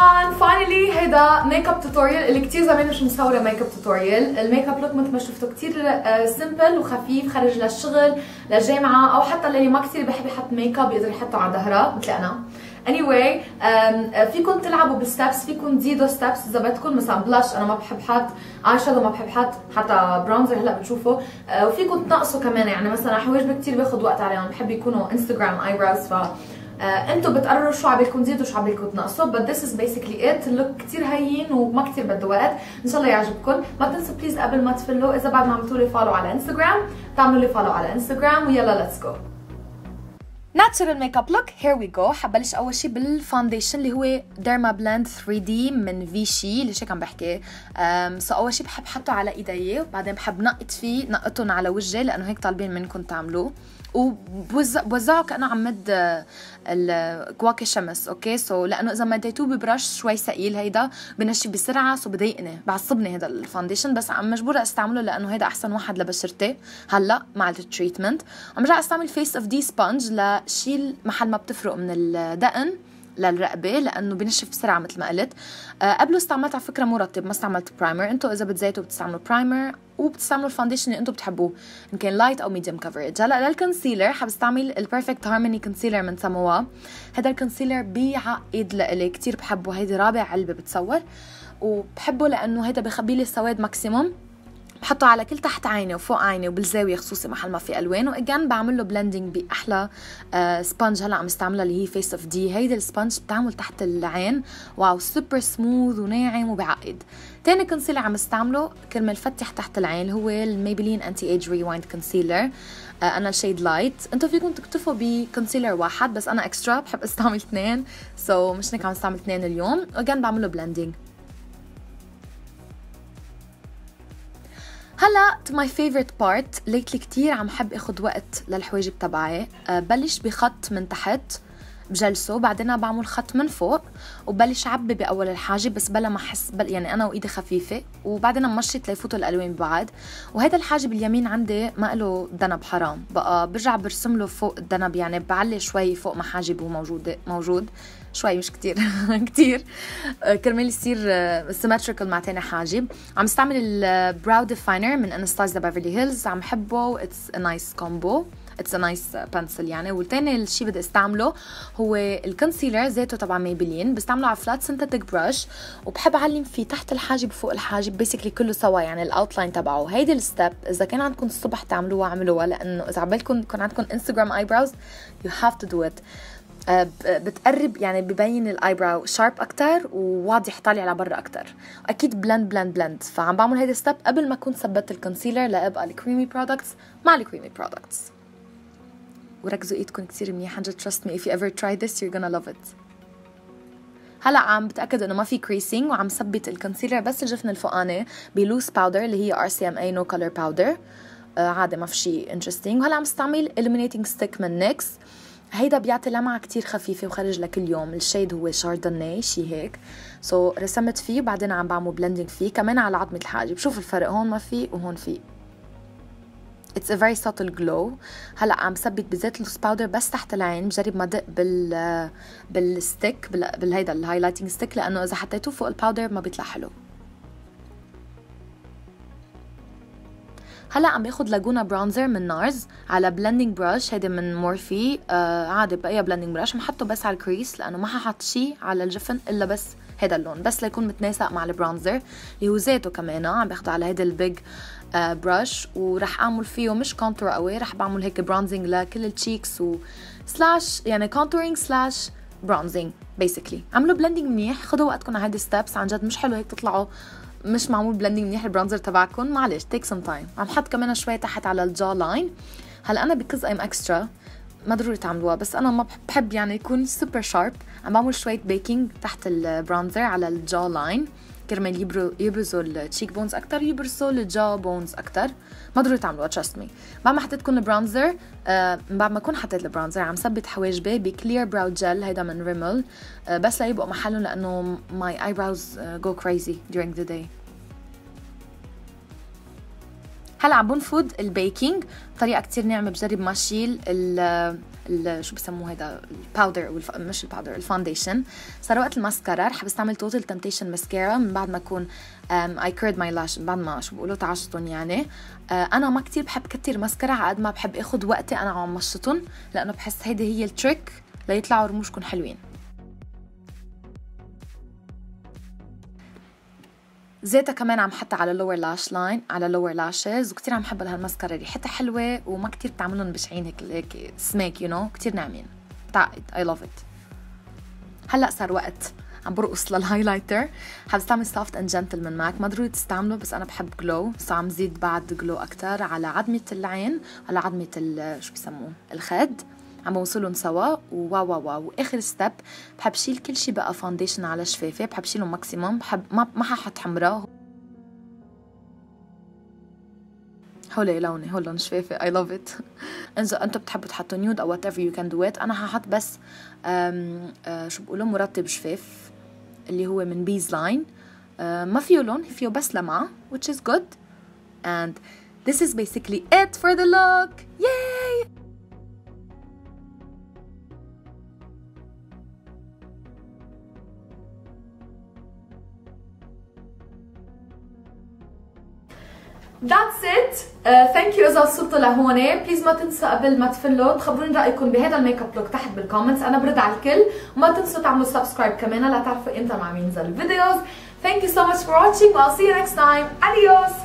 everyone! Finally هيدا ميك اب توتوريال اللي كتير زمان مش مصوره ميك اب توتوريال. الميك اب لوك مثل ما شفتوا كتير سمبل وخفيف، خرج للشغل للجامعه او حتى اللي ما كتير بحب يحط ميك اب يقدر يحطه على ظهره مثل انا. anyway فيكم تلعبوا بالستبس، فيكم تزيدوا ستبس اذا بدكم، مثلا بلاش انا ما بحب حط، اي شادو ما بحب حط، حتى برونزر هلا بتشوفوا، وفيكم تنقصوا كمان. يعني مثلا حواجبي كتير باخذ وقت عليهم، بحب يكونوا انستغرام اي براوز، ف انتوا بتقرروا شو عبالكم تزيدوا شو عبالكم تنقصوا. but this is basically it. اللوك كتير هين وما كتير بده وقت، ان شاء الله يعجبكم. ما تنسوا بليز قبل ما تفلوا اذا بعد ما عملتوا لي فولو على انستغرام تعملوا لي فولو على انستغرام، ويلا ليتس جو. ناتشرال ميك اب لوك، هير وي جو. حبلش اول شيء بالفاونديشن اللي هو ديرما بلند 3D من فيشي، ليش هيك عم بحكي. سو اول شيء بحب حطه على ايدي، وبعدين بحب نقطهم على وجهي لانه هيك طالبين منكم تعملوه، وبوزعه كانه عم مد الكواكي شمس. اوكي سو لانه اذا مديتوه ببرش شوي ثقيل هيدا بنشف بسرعه، سو بضايقني بعصبني هذا الفاونديشن، بس عم مجبوره استعمله لانه هيدا احسن واحد لبشرتي هلا مع التريتمنت. عم برجع استعمل فيس اوف دي سبونج لشيل محل ما بتفرق من الدقن للرقبه لانه بنشف بسرعه مثل ما قلت. قبله استعملت على فكره مرطب، ما استعملت برايمر. انتم اذا بتزيتوا بتستعملوا برايمر وبتستعملوا الفاونديشن اللي انتم بتحبوه، ان كان لايت او ميديوم كفرج. هلا للكونسيلر حبستعمل البيرفكت هارموني كونسيلر من ساموا. هذا الكونسيلر بيعقد لإلي، كتير بحبه. هيدي رابع علبه بتصور، وبحبه لانه هيدا بخبي لي السواد ماكسيموم. بحطه على كل تحت عيني وفوق عيني وبالزاويه خصوصي محل ما في الوان، واجان بعمل له بلندنج باحلى سبونج هلا عم استعملها اللي هي فيس اوف دي. هيدي السبونج بتعمل تحت العين، واو سوبر سموث وناعم وبعقد. تاني كونسيلر عم استعمله كرمال فتح تحت العين هو الميبلين انتي ايج ريوايند كونسيلر. انا الشيد لايت. انتم فيكم تكتفوا بكونسيلر واحد، بس انا اكسترا بحب استعمل اثنين، سو مش هيك عم استعمل اثنين اليوم، واجان بعمل له بلندنج. هلا to my favorite part. lately كتير عم حب اخد وقت للحواجب تبعي. بلش بخط من تحت بجلسه، بعدين بعمل خط من فوق وبلش عبي باول الحاجب، بس بلا ما احس يعني انا وايدي خفيفه، وبعدين مشيت ليفوتوا الالوان ببعض. وهذا الحاجب اليمين عندي ما له دنب حرام، بقى برجع برسم له فوق الدنب، يعني بعلي شوي فوق ما حاجبه موجود شوي مش كتير كتير كرمال يصير سيمتريكال مع تاني حاجب. عم استعمل البراو ديفاينر من انستايزا بيفرلي هيلز، عم حبه. اتس ا نايس كومبو، اتس ا نايس بنسل يعني. والتاني الشيء بدي استعمله هو الكونسيلر، زيته طبعا ميبلين، بستعمله على فلات سينثيتك براش، وبحب اعلم فيه تحت الحاجب وفوق الحاجب بيسكلي كله سوا، يعني الاوتلاين تبعه. هيدي الستيب اذا كان عندكم الصبح تعملوها اعملوها، لانه اذا عبالكم يكون عندكم انستغرام اي براوز يو هاف تو دو ات. بتقرب يعني ببين الايبراو شارب اكتر وواضح طالع على برا اكتر، واكيد بلند. فعم بعمل هيدا ستيب قبل ما اكون ثبت الكونسيلر لابقى الكريمي برودكتس مع الكريمي برودكتس. وركزوا ايدكم كتير منيح، trust me if you ever try this you're gonna love it. هلا عم بتاكد انه ما في كريسينج، وعم ثبت الكونسيلر بس الجفن الفوقاني بلوس باودر اللي هي RCMA نو كولر باودر، عادي ما في شيء انترستينج. وهلا عم استعمل illuminating stick من نيكس. هيدا بيعطي لمعة كتير خفيفة وخرج لكل يوم. الشيد هو شاردوني شي هيك، سو رسمت فيه وبعدين عم بعمل بلندنج فيه كمان على عظمة الحاجب. شوفوا الفرق، هون ما في وهون في. It's a very subtle glow. هلا عم ثبت بزيت لوس باودر بس تحت العين، بجرب ما دق بالستيك بالهيدا الهايلايتنج ستيك، لانه اذا حطيتوه فوق الباودر ما بيطلع حلو. هلا عم باخد لاجونا برونزر من نارز على بلندنج براش، هيدا من مورفي. عادي بقى بلندنج براش، محطه بس على الكريس لانه ما ححط شيء على الجفن الا بس هيدا اللون، بس ليكون متناسق مع البرونزر اللي هو زيته كمان. عم باخده على هيدا البيج براش، ورح اعمل فيه مش كونتور قوي، رح بعمل هيك برونزنج لكل التشيكس سلاش يعني كونتورينج سلاش برونزنج بيسكلي. عملوا بلندنج منيح، خدوا وقتكم على هيدي ستابس، عن جد مش حلو هيك تطلعوا مش معمول بلندنج منيح البرونزر تبعكم، معلش تيك سم تايم. عم حط كمان شوي تحت على الجا لاين. هلا انا بكز ايم اكسترا ما ضروري تعملوها، بس انا ما بحب يعني يكون سوبر شارب، عم بعمل شويه بيكينج تحت البرونزر على الجا لاين كرمال يبرزوا التشيك بونز اكتر، يبرزوا الجا بونز اكتر. ما ضروري تعملوها trust me. بعد ما حطيتكم البرونزر، بعد ما اكون حطيت البرونزر عم ثبت حواجبي بكلير براو جل هيدا من ريمل، بس ليبقوا محلهم لانه my eyebrows go crazy during the day. هلا عم بنفض البيكينج بطريقه كتير ناعمه، بجرب ما اشيل شو بسموه هيدا الباودر او مش الباودر الفاونديشن. صار وقت الماسكارا. رح بستعمل توتال تمتيشن ماسكارا من بعد ما اكون اي كيرد ماي لاش، من بعد ما شو بقولوا تعشطهم يعني. انا ما كتير بحب كتير ماسكارا، على قد ما بحب اخذ وقتي انا عم مشطهم، لانه بحس هيدي هي التريك ليطلعوا رموشكم حلوين. زيتها كمان عم حطها على اللور لاش لاين، على اللور لاشز، وكتير عم حب هالماسكارا، ريحتها حلوه وما كتير بتعملهم بشعين هيك سميك كتير ناعمين، بتعقد. اي لاف ات. هلا صار وقت عم برقص للهايلايتر. حبستعمل سوفت اند جنتل من ماك، ما ضروري تستعمله بس انا بحب جلو، سو عم زيد بعد جلو اكتر على عظمه العين، على عظمه شو بسموه الخد، عم بوصلهم سوا. وواو واو واو. واخر ستيب بحب شيل كل شيء بقى فاونديشن على شفافي، بحب شيلهم ماكسيموم، بحب ما ححط حمراء. هولي لوني هولن شفافي. I love it. إذا أنتوا بتحبوا تحطوا نيود أو whatever you can do it. أنا هحط بس شو بقولوا مرطب شفاف اللي هو من بيز لاين، ما فيه لون، فيه بس لمعة which is good. And this is basically it for the look. Yay! That's it. Thank you إذا وصلتوا لهون. بليز ما تنسوا قبل ما تفلوا تخبروني رأيكم بهذا الميك اب لوك تحت بالكومنتس، أنا برد على الكل. وما تنسوا تعملوا سبسكرايب كمان لتعرفوا إمتى ما عم ينزل الفيديوز. Thank you so much for watching. I'll see you next time. Adios.